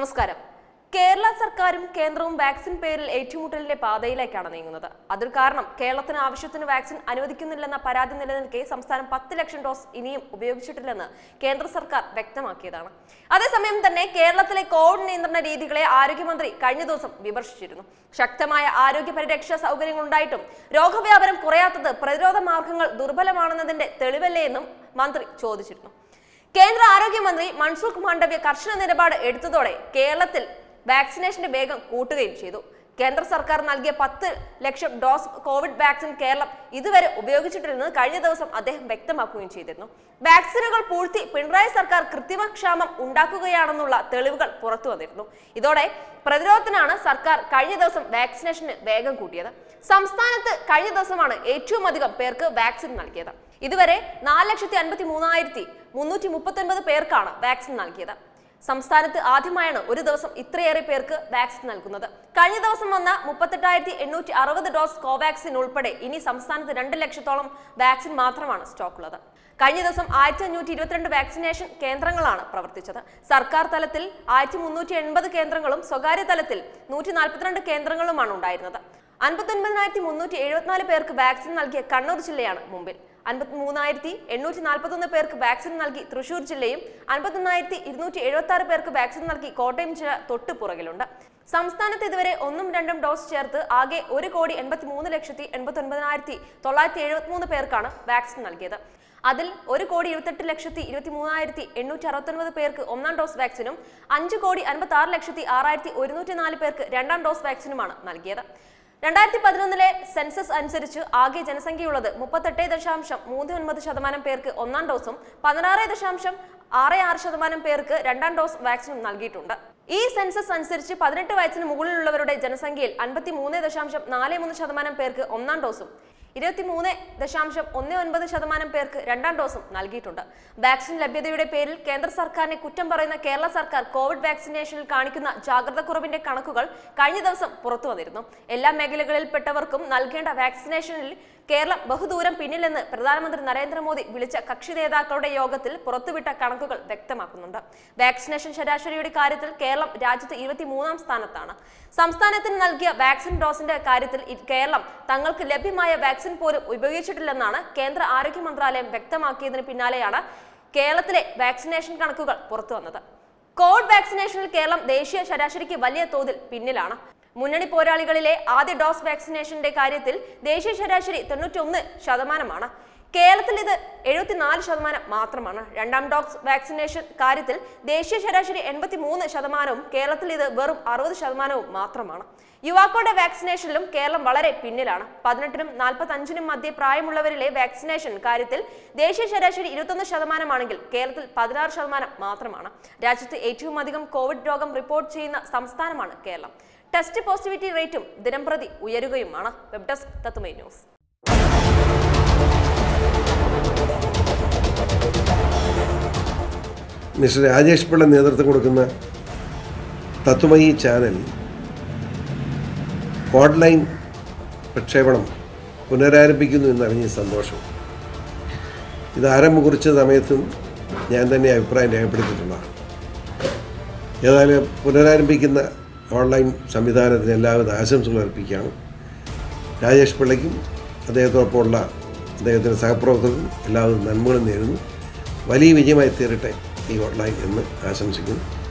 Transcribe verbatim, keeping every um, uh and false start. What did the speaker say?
നമസ്കാരം. കേരള സർക്കാരും കേന്ദ്രവും വാക്സിൻ പേരിൽ ഏറ്റുമുട്ടലിന്റെ പാതയിലേക്കാണ് നീങ്ങുന്നത്. അതിൽ കാരണം കേരളത്തിന് ആവശ്യത്തിന് വാക്സിൻ അനുവദിക്കുന്നില്ലെന്ന പരാതി നിലനിൽക്കെ സംസ്ഥാനം പത്ത് ലക്ഷം ഡോസ് ഇനിയും ഉപയോഗിച്ചിട്ടില്ലെന്ന് കേന്ദ്ര സർക്കാർ വ്യക്തമാക്കിയതാണ്. അതേസമയം തന്നെ കേരളത്തിലെ കോവിഡ് നിയന്ത്രണ രീതികളെ ആരോഗ്യമന്ത്രി കഴിഞ്ഞ ദിവസം വിമർശിച്ചിരുന്നു. ശക്തമായ ആരോഗ്യ പരിരക്ഷാ സൗകര്യങ്ങളുണ്ടായിട്ടും രോഗവ്യാപനം കുറയാത്തത് പ്രതിരോധ മാർഗങ്ങൾ ദുർബലമാണെന്നതിന്റെ തെളിവല്ലേ എന്നും മന്ത്രി ചോദിച്ചിരുന്നു. കേന്ദ്ര ആരോഗ്യമന്ത്രി മൻസുഖ് മാണ്ഡവ്യ കർശന നിലപാട് എടുത്തതോടെ കേരളത്തിൽ വാക്സിനേഷന്റെ വേഗം കൂട്ടുകയും ചെയ്തു. കേന്ദ്ര സർക്കാർ നൽകിയ പത്ത് lakh dose Covid vaccine Kerala ഇതുവരെ ഉപയോഗിച്ചിട്ടില്ലെന്ന് കഴിഞ്ഞ ദിവസം അദ്ദേഹം വ്യക്തമാക്കുകയും ചെയ്തിരുന്നു. വാക്സിനുകൾ പൂഴ്ത്തി പിണറായി സർക്കാർ കൃത്രിമക്ഷാമം ഉണ്ടാക്കുകയാണെന്നുള്ള തെളിവുകൾ പുറത്തു വന്നിരുന്നു. ഇതോടെ പ്രതിരോധത്തിനാണ് സർക്കാർ കഴിഞ്ഞ ദിവസം വാക്സിനേഷന് വേഗം കൂട്ടിയത്. സംസ്ഥാനത്ത് കഴിഞ്ഞ ദിവസമാണ് ഏറ്റവും അധികം പേർക്ക് വാക്സിൻ നൽകിയത്. ഇതുവരെ നാല് ലക്ഷത്തി അൻപത്തി മൂന്നായിരത്തി മുന്നൂറ്റി മുപ്പത്തി ഒൻപത് പേർക്കാണ് വാക്സിൻ നൽകിയത്. സംസ്ഥാനത്ത് ആദ്യമായാണ് ഒരു ദിവസം ഇത്രയേറെ പേർക്ക് വാക്സിൻ നൽകുന്നത്. കഴിഞ്ഞ ദിവസം വന്ന മുപ്പത്തെട്ടായിരത്തി എണ്ണൂറ്റി അറുപത് ഡോസ് കോവാക്സിൻ ഉൾപ്പെടെ ഇനി സംസ്ഥാനത്ത് രണ്ട് ലക്ഷത്തോളം വാക്സിൻ മാത്രമാണ് സ്റ്റോക്കുള്ളത്. കഴിഞ്ഞ ദിവസം ആയിരത്തി അഞ്ഞൂറ്റി ഇരുപത്തിരണ്ട് വാക്സിനേഷൻ കേന്ദ്രങ്ങളാണ് പ്രവർത്തിച്ചത്. സർക്കാർ തലത്തിൽ ആയിരത്തി മുന്നൂറ്റി എൺപത് കേന്ദ്രങ്ങളും സ്വകാര്യ തലത്തിൽ നൂറ്റി നാൽപ്പത്തിരണ്ട് കേന്ദ്രങ്ങളുമാണ് ഉണ്ടായിരുന്നത്. അൻപത്തി ഒൻപതിനായിരത്തി മുന്നൂറ്റി എഴുപത്തിനാല് പേർക്ക് വാക്സിൻ നൽകിയ കണ്ണൂർ ജില്ലയാണ് മുമ്പിൽ. അൻപത്തി മൂന്നായിരത്തി എണ്ണൂറ്റി നാൽപ്പത്തി ഒന്ന് പേർക്ക് വാക്സിൻ നൽകി തൃശൂർ ജില്ലയും അൻപത്തൊന്നായിരത്തി ഇരുന്നൂറ്റി എഴുപത്തി ആറ് പേർക്ക് വാക്സിൻ നൽകി കോട്ടയം ജില്ല തൊട്ട് പുറകിലുണ്ട്. സംസ്ഥാനത്ത് ഇതുവരെ ഒന്നും രണ്ടും ഡോസ് ചേർത്ത് ആകെ ഒരു കോടി എൺപത്തി മൂന്ന് ലക്ഷത്തി എൺപത്തി ഒൻപതിനായിരത്തി തൊള്ളായിരത്തി എഴുപത്തി മൂന്ന് പേർക്കാണ് വാക്സിൻ നൽകിയത്. അതിൽ ഒരു കോടി ഇരുപത്തെട്ട് ലക്ഷത്തി ഇരുപത്തി മൂവായിരത്തി എണ്ണൂറ്റി അറുപത്തി ഒൻപത് പേർക്ക് ഒന്നാം ഡോസ് വാക്സിനും അഞ്ച് കോടി അൻപത്തി ആറ് ലക്ഷത്തി ആറായിരത്തി ഒരുന്നൂറ്റി നാല് പേർക്ക് രണ്ടാം ഡോസ് വാക്സിനുമാണ് നൽകിയത്. രണ്ടായിരത്തി പതിനൊന്നിലെ സെൻസസ് അനുസരിച്ച് ആകെ ജനസംഖ്യയുള്ളത് മുപ്പത്തെട്ട് ദശാംശം മൂന്ന് ഒൻപത് ശതമാനം പേർക്ക് ഒന്നാം ഡോസും പതിനാറ് ദശാംശം ആറ് ആറ് ശതമാനം പേർക്ക് രണ്ടാം ഡോസ് വാക്സിനും നൽകിയിട്ടുണ്ട്. ഈ സെൻസസ് അനുസരിച്ച് പതിനെട്ട് വയസ്സിന് മുകളിലുള്ളവരുടെ ജനസംഖ്യയിൽ അൻപത്തി മൂന്ന് ദശാംശം നാല് മൂന്ന് ശതമാനം പേർക്ക് ഒന്നാം ഡോസും ഇരുപത്തി മൂന്ന് ദശാംശം ഒന്ന് ഒൻപത് ശതമാനം പേർക്ക് രണ്ടാം ഡോസും നൽകിയിട്ടുണ്ട്. വാക്സിൻ ലഭ്യതയുടെ പേരിൽ കേന്ദ്ര സർക്കാരിനെ കുറ്റം പറയുന്ന കേരള സർക്കാർ കോവിഡ് വാക്സിനേഷനിൽ കാണിക്കുന്ന ജാഗ്രതക്കുറവിന്റെ കണക്കുകൾ കഴിഞ്ഞ ദിവസം പുറത്തു വന്നിരുന്നു. എല്ലാ മേഖലകളിൽപ്പെട്ടവർക്കും നൽകേണ്ട വാക്സിനേഷനിൽ കേരളം ബഹുദൂരം പിന്നിലെന്ന് പ്രധാനമന്ത്രി നരേന്ദ്രമോദി വിളിച്ച കക്ഷി നേതാക്കളുടെ യോഗത്തിൽ പുറത്തുവിട്ട കണക്കുകൾ വ്യക്തമാക്കുന്നുണ്ട്. വാക്സിനേഷൻ ശരാശരിയുടെ കാര്യത്തിൽ കേരളം രാജ്യത്ത് ഇരുപത്തി മൂന്നാം സ്ഥാനത്താണ്. സംസ്ഥാനത്തിന് നൽകിയ വാക്സിൻ ഡോസിന്റെ കാര്യത്തിൽ കേരളം തങ്ങൾക്ക് ലഭ്യമായ വാക്സിൻ പോലും ഉപയോഗിച്ചിട്ടില്ലെന്നാണ് കേന്ദ്ര ആരോഗ്യ മന്ത്രാലയം വ്യക്തമാക്കിയതിന് പിന്നാലെയാണ് കേരളത്തിലെ വാക്സിനേഷൻ കണക്കുകൾ പുറത്തു വന്നത്. കോവിഡ് വാക്സിനേഷനിൽ കേരളം ദേശീയ ശരാശരിക്ക് വലിയ തോതിൽ പിന്നിലാണ്. മുന്നണി പോരാളികളിലെ ആദ്യ ഡോസ് വാക്സിനേഷന്റെ കാര്യത്തിൽ ദേശീയ ശരാശരി തൊണ്ണൂറ്റി ഒന്ന് ശതമാനമാണ്. കേരളത്തിൽ ഇത് എഴുപത്തിനാല് ശതമാനം മാത്രമാണ്. രണ്ടാം ഡോസ് വാക്സിനേഷൻ കാര്യത്തിൽ ദേശീയ ശരാശരി എൺപത്തി മൂന്ന് ശതമാനവും കേരളത്തിൽ ഇത് വെറും അറുപത് ശതമാനവും മാത്രമാണ്. യുവാക്കളുടെ വാക്സിനേഷനിലും കേരളം വളരെ പിന്നിലാണ്. പതിനെട്ടിനും നാൽപ്പത്തി അഞ്ചിനും മധ്യ പ്രായമുള്ളവരിലെ വാക്സിനേഷൻ കാര്യത്തിൽ ദേശീയ ശരാശരി ഇരുപത്തൊന്ന് ശതമാനമാണെങ്കിൽ കേരളത്തിൽ പതിനാറ് ശതമാനം മാത്രമാണ്. രാജ്യത്ത് ഏറ്റവും അധികം കോവിഡ് രോഗം റിപ്പോർട്ട് ചെയ്യുന്ന സംസ്ഥാനമാണ് കേരളം. ടെസ്റ്റ് പോസിറ്റിവിറ്റി റേറ്റും ദിനംപ്രതി ഉയരുകയുമാണ്. Web desk Tatwamayi news. Mister Rajesh Pillai നേതൃത്വം കൊടുക്കുന്ന തത്വമയി ചാനൽ ഓൺലൈൻ പ്രക്ഷേപണം പുനരാരംഭിക്കുന്നു എന്നറിഞ്ഞ സന്തോഷം. ഇത് ആരംഭം കുറിച്ച സമയത്തും ഞാൻ തന്നെ അഭിപ്രായം രേഖപ്പെടുത്തിയിട്ടുള്ളതാണ്. ഏതായാലും പുനരാരംഭിക്കുന്ന ഓൺലൈൻ സംവിധാനത്തിന് എല്ലാവിധ ആശംസകൾ അർപ്പിക്കുകയാണ്. രാജേഷ് പിള്ളയ്ക്കും അദ്ദേഹത്തോടൊപ്പമുള്ള അദ്ദേഹത്തിൻ്റെ സഹപ്രവർത്തകർക്കും എല്ലാവിധ നന്മകളും നേരുന്നു. വലിയ വിജയമായി തീരട്ടെ ഈ ഓൺലൈൻ എന്ന് ആശംസിക്കുന്നു.